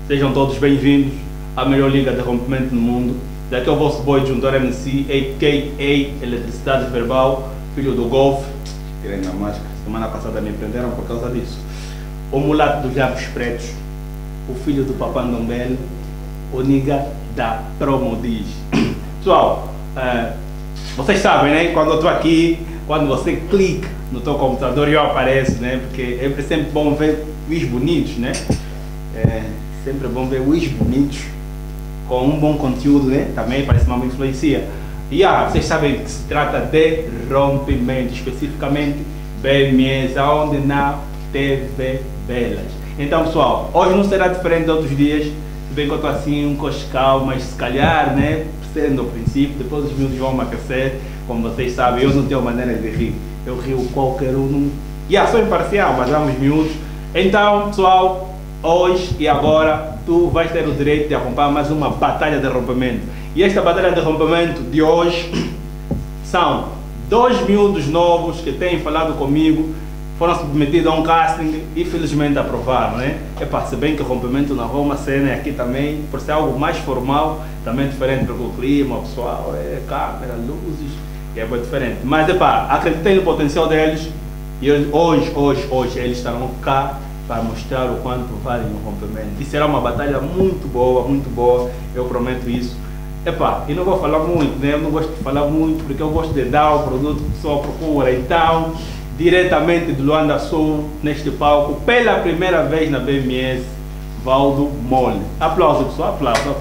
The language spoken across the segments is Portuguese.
Sejam todos bem-vindos à melhor liga de rompimento no mundo. Daqui é o vosso boy Juntor MC, a.k.a. Eletricidade Verbal, filho do golfe. Tirei na máscara, semana passada me prenderam por causa disso. O mulato dos lábios pretos, o filho do Papandombele, o nigga da Promodiz. Pessoal, vocês sabem, né? Quando eu estou aqui, quando você clica no teu computador eu apareço, né? Porque é sempre bom ver os bonitos, né? É sempre bom ver os bonitos com um bom conteúdo, né? Também parece uma influencia. E vocês sabem que se trata de rompimento, especificamente BMS, onde na TV Belas. Então, pessoal, hoje não será diferente de outros dias. Se bem que eu estou assim um coscal, mas se calhar, né? Sendo o princípio, depois os miúdos vão me aquecer. Como vocês sabem, eu não tenho maneira de rir. Eu rio qualquer um. Sou imparcial, mas vamos miúdos. Então, pessoal, hoje e agora tu vais ter o direito de acompanhar mais uma batalha de rompimento. E esta batalha de rompimento de hoje são dois miúdos novos que têm falado comigo, foram submetidos a um casting e felizmente aprovaram, né? Se bem que o rompimento na Roma, cena aqui também, por ser algo mais formal, também diferente do clima, o pessoal, câmera, luzes, é bem diferente. Mas acreditei no potencial deles e hoje eles estarão cá para mostrar o quanto valem no rompimento. E será uma batalha muito boa, eu prometo isso. E não vou falar muito, né? Eu não gosto de falar muito porque eu gosto de dar o produto que o pessoal procura. Então, diretamente de Luanda Sul, neste palco, pela primeira vez na BMS, Valdo Mole. Aplausos, pessoal, aplausos.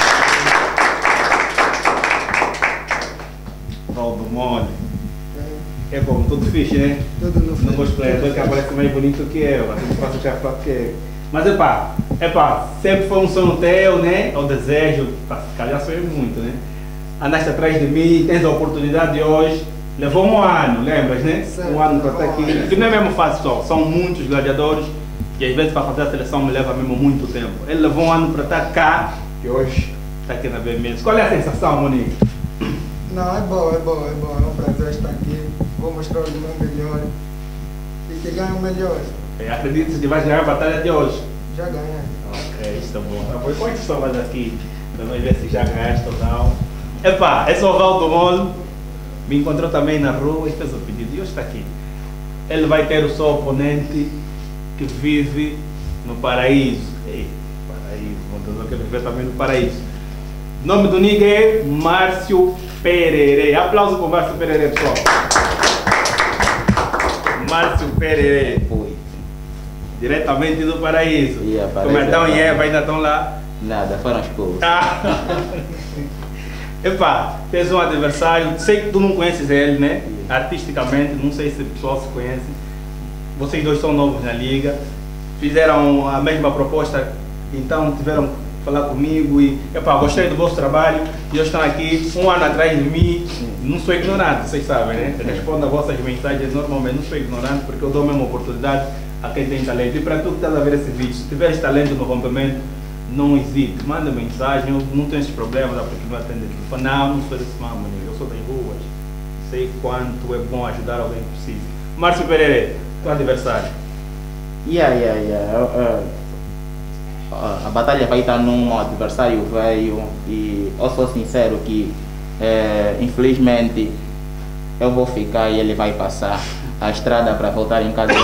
Valdo Mole. É bom, tudo fixe, né? Tudo no não gosto de playador que aparece mais bonito que eu, mas não faço já falar que eu. Mas sempre foi um sonho teu, né? O desejo, se calhar sonhei muito, né? Andaste atrás de mim, tens a oportunidade de hoje. Levou um ano, lembras, né? Certo, um ano para estar aqui. Que não é mesmo fácil, pessoal. São muitos gladiadores e às vezes para fazer a seleção me leva mesmo muito tempo. Ele levou um ano para estar cá e hoje está aqui na BMS. Qual é a sensação, Monique? Não, é bom. É um prazer estar aqui. Vou mostrar o meu melhor e que ganhe o melhor. Acredito que vais ganhar a batalha de hoje. Já ganhei. Ok, está bom. Depois quantas pessoas aqui? Vamos ver se já ganhaste ou não. Esse é o Valdo Mole. Me encontrou também na rua e fez o pedido. E hoje está aqui. Ele vai ter o seu oponente que vive no paraíso. Paraíso, eu quero viver também no paraíso. O nome do nigga é Márcio Pererê. Aplauso para o Márcio Pererê, pessoal. Márcio Pererê. Diretamente do paraíso. Como Adão e Eva ainda estão lá? Nada, foram as coisas. Tens um adversário, sei que tu não conheces ele, né? Artisticamente, não sei se o pessoal se conhece. Vocês dois são novos na liga, fizeram a mesma proposta, então tiveram que falar comigo e gostei do vosso trabalho e hoje estão aqui um ano atrás de mim. Não sou ignorante, vocês sabem, né? Respondo a vossas mensagens normalmente, não sou ignorante porque eu dou a mesma oportunidade a quem tem talento. E para tu que estás a ver esse vídeo, se tiveres talento no rompimento, não hesite, manda mensagem, eu não tenho esses problemas, porque não atende telefone. Não sou desse mamo, eu sou das ruas, sei quanto é bom ajudar alguém que precisa. Márcio Pereira, teu adversário. A batalha vai estar num adversário velho e eu sou sincero que infelizmente eu vou ficar e ele vai passar a estrada para voltar em casa.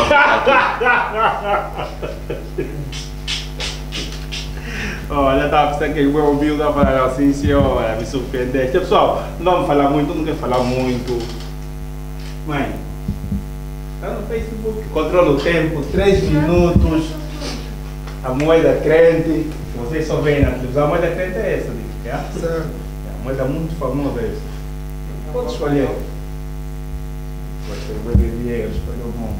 Olha, estava pensando que o meu ouvido estava falando assim, senhora, me surpreendeste. Pessoal, não vamos falar muito, não quero falar muito. Mãe, está no Facebook, controla o tempo, 3 minutos. A moeda crente, vocês só veem na televisão, a moeda crente é essa, Certo. É uma moeda muito famosa essa. Pode escolher. Vou escolher o bom.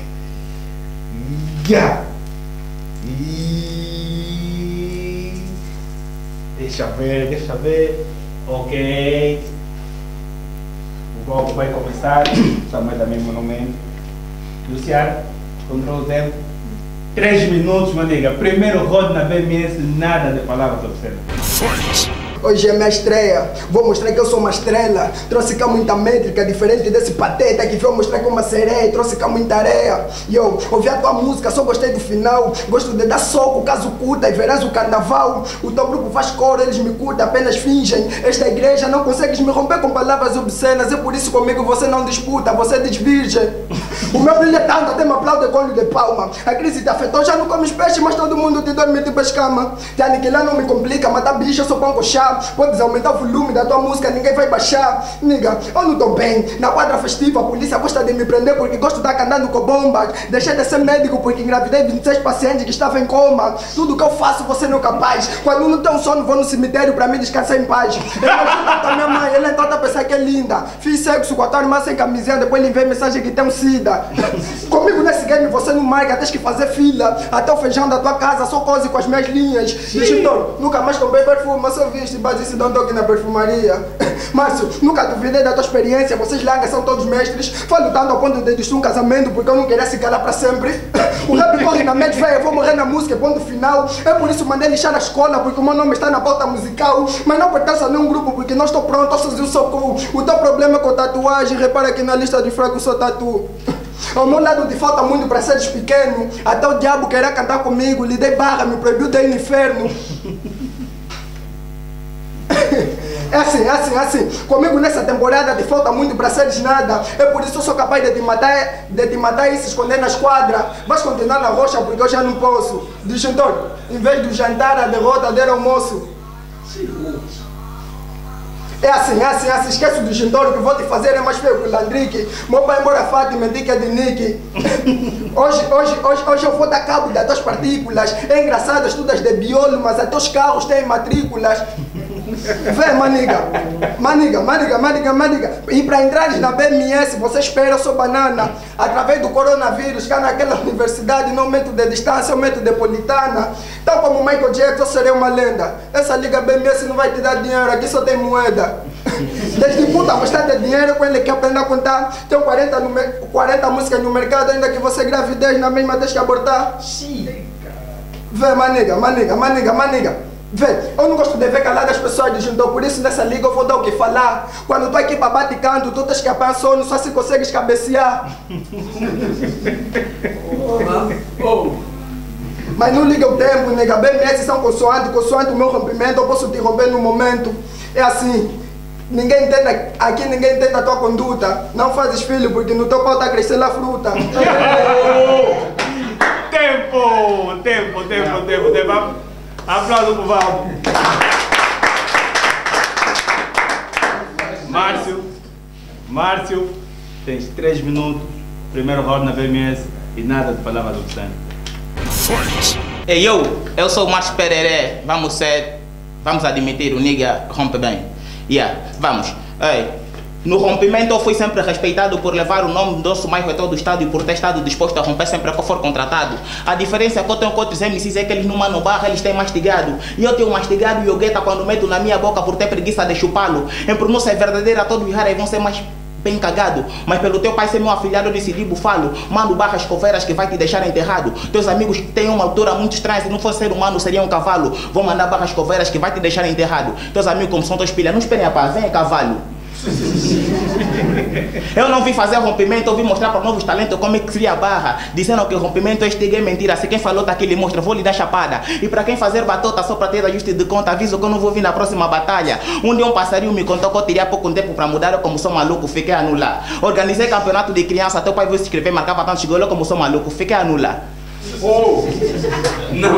Deixa ver. Ok. O golpe vai começar. Também da mesmo momento. Luciano, controla o tempo. 3 minutos, meu amiga. Primeiro round na BMS, nada de palavras obscenas. Hoje é minha estreia, vou mostrar que eu sou uma estrela. Trouxe cá muita métrica, diferente desse pateta que veio mostrar que é uma sereia. Trouxe cá muita areia. Yo, ouvi a tua música, só gostei do final. Gosto de dar soco, caso curta, e verás o carnaval. O teu grupo faz coro, eles me curtem, apenas fingem. Esta igreja não consegues me romper com palavras obscenas. É por isso comigo você não disputa, você desvirgem. O meu brilho é tanto, até me aplaude com olho de palma. A crise te afetou, já não comes peixe, mas todo mundo te dorme tipo escama. Te aniquilar não me complica, matar bicho eu sou pão com chá. Podes aumentar o volume da tua música, ninguém vai baixar. Nigga, eu não tô bem. Na quadra festiva, a polícia gosta de me prender porque gosto de estar andando com bombas. Deixei de ser médico porque engravidei 26 pacientes que estavam em coma. Tudo que eu faço você não é capaz. Quando não tenho sono, vou no cemitério pra me descansar em paz. Eu ajudo com a minha mãe, ela é toda pessoa que é linda. Fiz sexo com a tua irmã sem camisinha, depois lhe enviei mensagem que tem um sida. Comigo nesse game você não marca, tens que fazer fila. Até o feijão da tua casa só cose com as minhas linhas. Digitor, nunca mais comprei perfume, mas só viste, base dá um toque na perfumaria. Márcio, nunca duvidei da tua experiência, vocês langas são todos mestres. Foi lutando ao ponto de destruir um casamento porque eu não queria se calar para sempre. O rap corre na mente, velho, eu vou morrer na música, ponto final. É por isso mandei lixar a escola, porque o meu nome está na pauta musical. Mas não pertenço a nenhum grupo, porque não estou pronto, eu sozinho sou cool. O teu problema é com tatuagem, repara que na lista de fracos sou tatu. Ao meu lado te falta muito para seres pequeno. Até o diabo queria cantar comigo, lhe dei barra, me proibiu de ir no inferno. É assim. Comigo nessa temporada te falta muito para seres nada. É por isso eu sou capaz de te matar e se esconder na esquadra. Vais continuar na rocha porque eu já não posso. Disjuntor, em vez do jantar, a derrota der almoço. É assim, esquece do disjuntor, o que vou te fazer é mais feio que o Landrique. Meu pai embora Fátima, dica é de Nick. Hoje eu vou dar cabo das tuas partículas. É engraçado, estudas de biolo, mas até os carros têm matrículas. Vê, maniga. E para entrares na BMS, você espera, eu sou banana. Através do coronavírus, cá naquela universidade, não meto de distância, eu meto de politana. Tal como Michael Jackson, eu serei uma lenda. Essa liga BMS não vai te dar dinheiro, aqui só tem moeda. Desde puta, mostrar de dinheiro com ele que aprender a contar. Tem 40 músicas no mercado, ainda que você gravidez, na mesma tens que abortar. Vê, maniga. Vê, eu não gosto de ver calado as pessoas disjuntor, por isso nessa liga eu vou dar o que falar. Quando tua equipa bate canto, tu tens que apanhar sono, só se consegues cabecear. Mas não liga o tempo, nega, BMS são consoante o meu rompimento, eu posso te romper no momento. É assim, ninguém entende a tua conduta. Não fazes filho porque no teu pau tá crescendo a fruta. Tempo. Aplauso pro Valdo. Márcio, tens 3 minutos, primeiro round na BMS e nada de palavras obscenas. Ei, eu sou o Márcio Pereré, vamos admitir, o nigga rompe bem. Vamos. No rompimento eu fui sempre respeitado por levar o nome do nosso bairro a todo o estado e por ter estado disposto a romper sempre que eu for contratado. A diferença que eu tenho com outros MCs é que eles não mandam barra, eles têm mastigado. E eu tenho mastigado e o gueta quando meto na minha boca por ter preguiça de chupá-lo. Em pronúncia verdadeira, todos os raras vão ser mais bem cagado. Mas pelo teu pai ser meu afilhado, eu decidi bufá-lo. Mando barras coveiras que vai te deixar enterrado. Teus amigos têm uma altura muito estranha, se não fosse ser humano seria um cavalo. Vou mandar barras coveiras que vai te deixar enterrado. Teus amigos como são teus pilhas, não esperem a paz, vem cavalo. Eu não vim fazer rompimento, eu vim mostrar para novos talentos como é que cria a barra. Dizendo que o rompimento é mentira, se quem falou tá aqui lhe mostra, vou lhe dar chapada. E para quem fazer batota só para ter ajuste de conta, aviso que eu não vou vir na próxima batalha. Um dia um passarinho me contou que eu teria pouco tempo para mudar, eu como sou maluco, fiquei a anular. Organizei campeonato de criança, teu pai veio se inscrever, marcava tantos gols, eu como sou maluco, fiquei a anular. Não.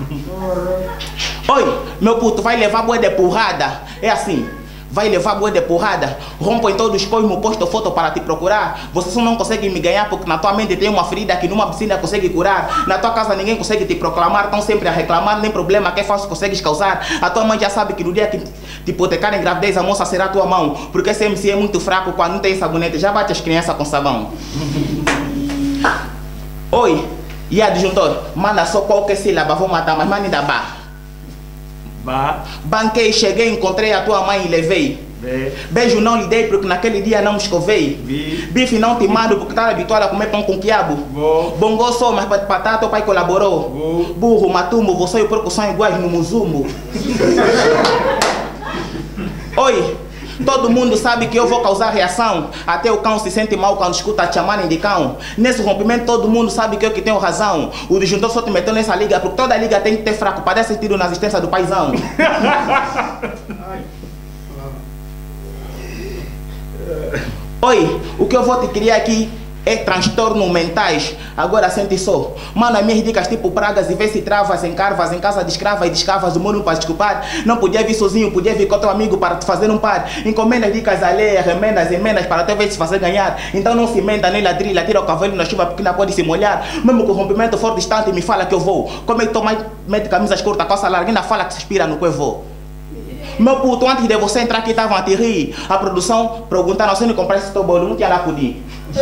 Oi, meu puto, vai levar boa de porrada. É assim. Vai levar boa de porrada, rompo em todos os cosmos, posto foto para te procurar. Você só não consegue me ganhar porque na tua mente tem uma ferida que numa piscina consegue curar. Na tua casa ninguém consegue te proclamar, estão sempre a reclamar, nem problema que é falso consegues causar. A tua mãe já sabe que no dia que te hipotecar em gravidez a moça será a tua mão. Porque esse MC é muito fraco, quando não tem sabonete já bate as crianças com sabão. Oi, e a disjuntor, manda só qualquer sílaba, vou matar, mas manda ainda barra. Banquei, cheguei, encontrei a tua mãe e levei. Beijo não lhe dei porque naquele dia não me escovei. Bife não te mando porque estava habituado a comer pão com quiabo. Bongo só, mas para patata o pai colaborou. Burro, matumbo, você e o porco são iguais no muzumo. Oi, todo mundo sabe que eu vou causar reação. Até o cão se sente mal quando escuta te chamarem de cão. Nesse rompimento todo mundo sabe que eu que tenho razão. O disjuntor só te meteu nessa liga porque toda liga tem que ter fraco para dar sentido na existência do paizão. Oi, o que eu vou te criar aqui é transtornos mentais. Agora sente só. Mano, as minhas dicas tipo pragas e vê se travas, encarvas, em casa de escrava e de escavas, o mundo para desculpar. Não podia vir sozinho, podia vir com teu amigo para te fazer um par. Encomendas, dicas alheias, remendas, emendas para até ver se fazer ganhar. Então não se emenda nem ladrilha, tira o cavalo na chuva pequena pode se molhar. Mesmo que o rompimento for distante, me fala que eu vou. Como é que toma, mete camisas curtas, calça larga, ainda fala que se inspira no que eu vou. Meu puto, antes de você entrar aqui estavam a te rir. A produção perguntaram se não comprasse teu bolo, não tinha lá poder.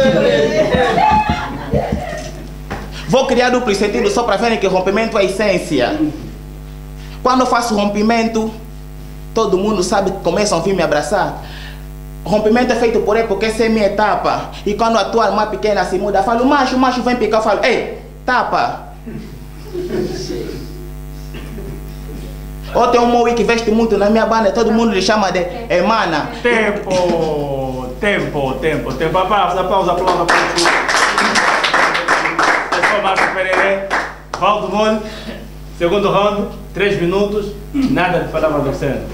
Vou criar duplo sentido só para verem que rompimento é essência. Quando eu faço rompimento, todo mundo sabe que começam a vir me abraçar. Rompimento é feito por ele porque essa é minha etapa. E quando a tua irmã pequena se muda, eu falo, macho, vem picar, eu falo, ei, tapa. Ou tem um Moui que veste muito na minha banda, todo mundo lhe chama de Emana. Tempo. Aplausos. Pessoal, Márcio Pereira, Valdo Mole, segundo round, 3 minutos, nada de palavras do centro.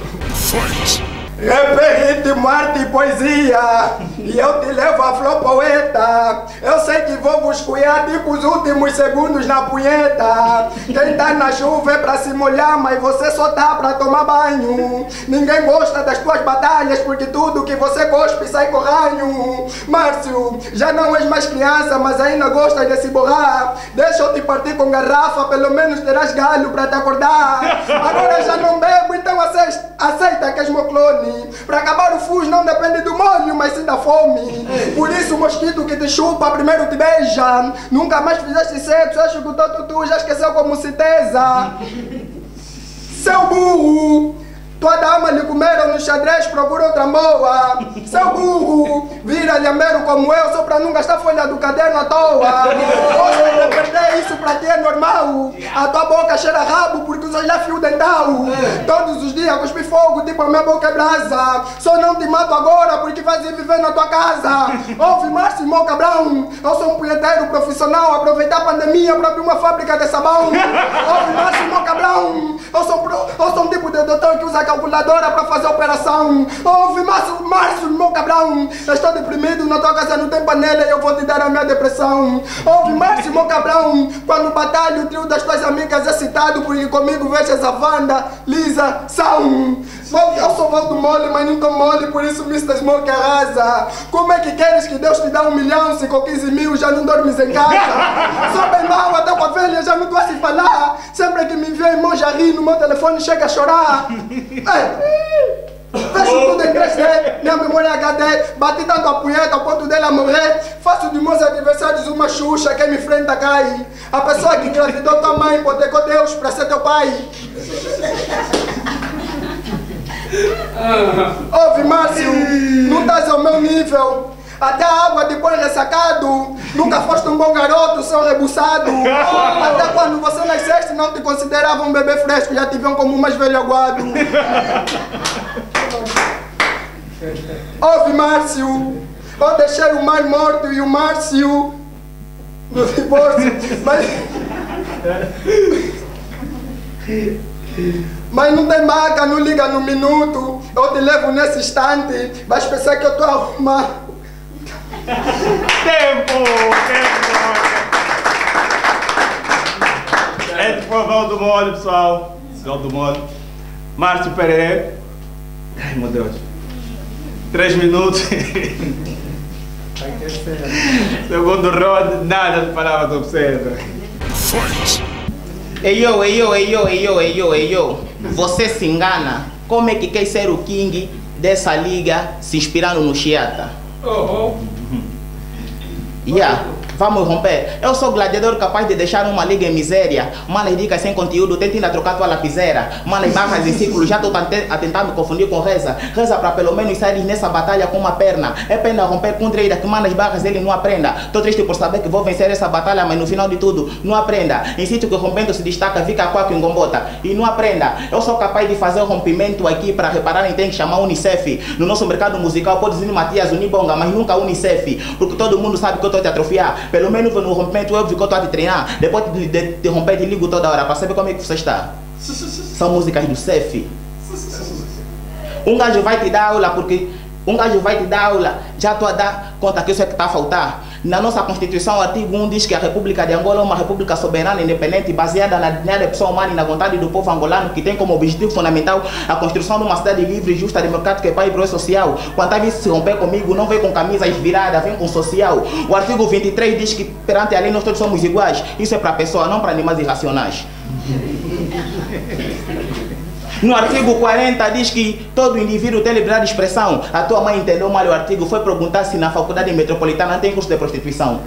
Ritmo, arte e poesia, e eu te levo a flor poeta. Eu sei que vou vos cuidar tipo os últimos segundos na punheta. Quem tá na chuva é pra se molhar, mas você só tá pra tomar banho. Ninguém gosta das tuas batalhas, porque tudo que você cospe sai com ranho. Márcio, já não és mais criança, mas ainda gostas de se borrar. Deixa eu te partir com garrafa, pelo menos terás galho pra te acordar. Agora já não bebo, então aceita que és meu clone. Para acabar o fuso não depende do molho, mas sim da fome. Por isso o mosquito que te chupa primeiro te beija. Nunca mais fizeste sexo, acho que o teu tutu já esqueceu como se tesa. Seu burro, tua dama lhe comeram no xadrez, procura outra boa. Seu burro, vira lhambeiro como eu, só para não gastar folha do caderno à toa. Hoje perder isso para ti é normal. A tua boca cheira rabo porque usas já fio dental. Todos os dias cuspi fogo, tipo a minha boca é brasa. Só não te mato agora porque vais ir viver na tua casa. Ouve, Márcio Cabrão, eu sou um punheteiro profissional. Aproveitar a pandemia para abrir uma fábrica de sabão. Ouve, Márcio Cabrão, eu sou um tipo de doutor que usa calculadora para fazer operação. Ouve, Márcio Cabrão, eu estou deprimido, na tua casa não tem panela e eu vou te dar a minha depressão. Ouve, Márcio Cabrão, quando batalho o trio das tuas amigas é citado porque comigo vejas a Wanda, Lisa, São. Eu sou Valdo Mole, mas não tô mole, por isso Mr. Smoke arrasa. Como é que queres que Deus te dê 1 milhão se com 15 mil já não dormes em casa? Sou bem mal, até com a velha já não tô a se falar. Sempre que me vê em Monjarri, no meu telefone chega a chorar. Fecho tudo em 3D, minha memória HD. Bati tanto a punheta ao ponto dela morrer. Faço de meus adversários uma xuxa, quem me enfrenta cai. A pessoa que engravidou tua mãe pode ter com Deus pra ser teu pai. Ouve, Márcio, não estás ao meu nível. Até a água depois ressacado. Nunca foste um bom garoto, seu rebuçado. Até quando você nasceste não te considerava um bebê fresco, já te viam como um mais velho aguado. Ouve, Márcio, eu deixei o mar morto e o Márcio no divórcio, mas não tem maca, não liga no minuto. Eu te levo nesse instante, vais pensar que eu estou arrumado. Tempo! Esse foi o Valdo Mole, pessoal. Valdo Mole. Márcio Pereira. Ai, meu Deus. 3 minutos. Segundo round, nada de palavras obscenas. Ei yo, você se engana. Como é que quer ser o king dessa liga se inspirando no Chiata? Yeah. vamos romper. Eu sou gladiador capaz de deixar uma liga em miséria. Malas dicas sem conteúdo, tenta ainda trocar tua lapiseira. Malas barras em círculo, já estou a tentar me confundir com reza. Reza para pelo menos sair nessa batalha com uma perna. É pena romper com treira que malas barras ele não aprenda. Tô triste por saber que vou vencer essa batalha, mas no final de tudo, não aprenda. Em sítio que o rompendo se destaca, fica quaco em gombota. E não aprenda. Eu sou capaz de fazer o rompimento aqui para reparar, tem que chamar Unicef. No nosso mercado musical pode dizer Matias Unibonga, mas nunca Unicef. Porque todo mundo sabe que eu estou a te atrofiar. Pelo menos no rompimento eu vi que eu estou a te treinar. Depois de romper, te ligo toda hora para saber como é que você está. São músicas do CEF. Um gajo vai te dar aula porque já estou a dar conta que isso é que está a faltar. Na nossa Constituição, o artigo 1 diz que a República de Angola é uma república soberana, independente, baseada na dignidade da pessoa humana e na vontade do povo angolano, que tem como objetivo fundamental a construção de uma cidade livre, justa, democrática e paz e progresso social. Quanto a isso se romper comigo, não vem com camisas viradas, vem com social. O artigo 23 diz que perante a lei nós todos somos iguais. Isso é para pessoa, não para animais irracionais. No artigo 40 diz que todo indivíduo tem liberdade de expressão. A tua mãe entendeu mal o artigo, foi perguntar se na faculdade metropolitana tem curso de prostituição.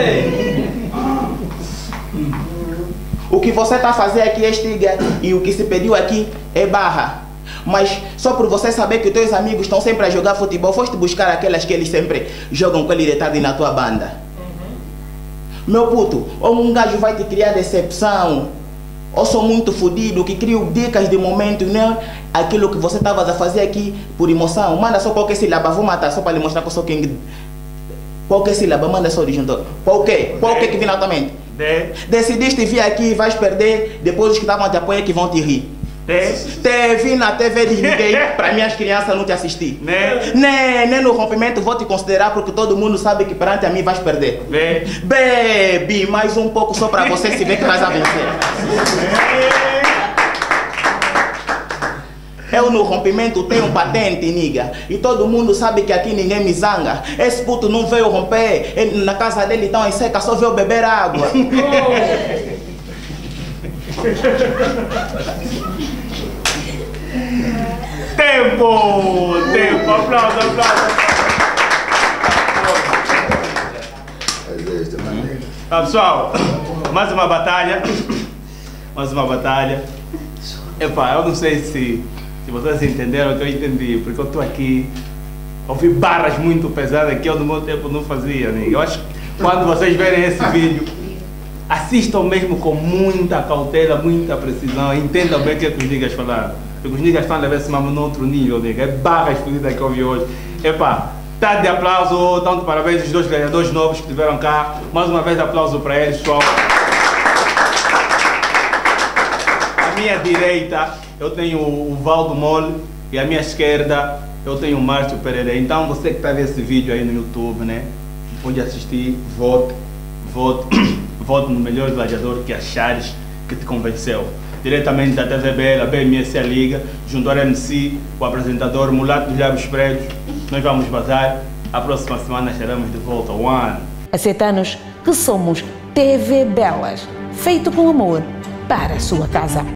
O que você está a fazer aqui é estiga e o que se pediu aqui é barra. Mas só por você saber que os teus amigos estão sempre a jogar futebol, foste buscar aquelas que eles sempre jogam com ele de tarde na tua banda. Meu puto, ou um gajo vai te criar decepção, ou sou muito fodido, que crio dicas de momento, né? Aquilo que você estava a fazer aqui por emoção. Manda só qualquer sílaba, vou matar só para lhe mostrar que eu sou quem. Qualquer sílaba, manda só o disjuntor. Qualquer que vem na tua mente. Decidiste vir aqui e vais perder, depois os que estavam a te apoiar que vão te rir. Te vi na TV, desliguei para minhas crianças não te assistir. Nem no rompimento vou te considerar porque todo mundo sabe que perante a mim vais perder. Bebe mais um pouco só para você se ver que vais a vencer. Eu no rompimento tenho um patente, niga. E todo mundo sabe que aqui ninguém me zanga. Esse puto não veio romper. Ele, na casa dele tão em seca, só veio beber água. Tempo! Aplausos, aplausos. Pessoal, mais uma batalha. Epá, eu não sei se vocês entenderam o que eu entendi, porque eu estou aqui, ouvi barras muito pesadas que eu no meu tempo não fazia, né? Eu acho que quando vocês verem esse vídeo, assistam mesmo com muita cautela, muita precisão, entendam bem o que os niggas falaram. Porque os niggas estão a levar esse mamo no outro nível, nigga. É barras fodidas que eu vi hoje. Epá, tá de aplauso, tanto parabéns aos dois ganhadores novos que estiveram cá. Mais uma vez aplauso para eles, pessoal. À minha direita eu tenho o Valdo Mole e à minha esquerda eu tenho o Márcio Pereira. Então você que está a ver esse vídeo aí no YouTube, né? Pode assistir, vote no melhor gladiador que achares que te convenceu. Diretamente da TVB, da BMS A Liga, junto ao MC, o apresentador Mulato dos Lábios Pretos. Nós vamos bazar. A próxima semana estaremos de volta. Aceita-nos que somos TV Belas, feito com amor para a sua casa.